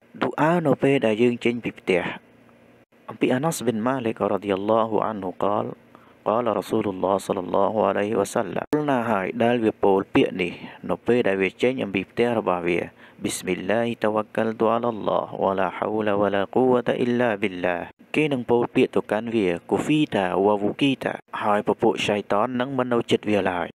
Doa no peដែលយើងចេញពីផ្ទះអំពីអាណាស់ប៊ីនម៉ាលិក رضي الله عنه قال قال رسول الله صلى الله عليه وسلم ណាហើយដែលវាពោលពាក្យនេះនៅពេលដែលវាចេញអំពីផ្ទះរបស់វា بسم الله توكلت على الله ولا حول ولا قوة إلا بالله គេនឹងពោលពាក្យទៅកាន់វា Kufita wa wukita ហើយពពួក Shaitan នឹងមិននៅចិត្តវាឡើយ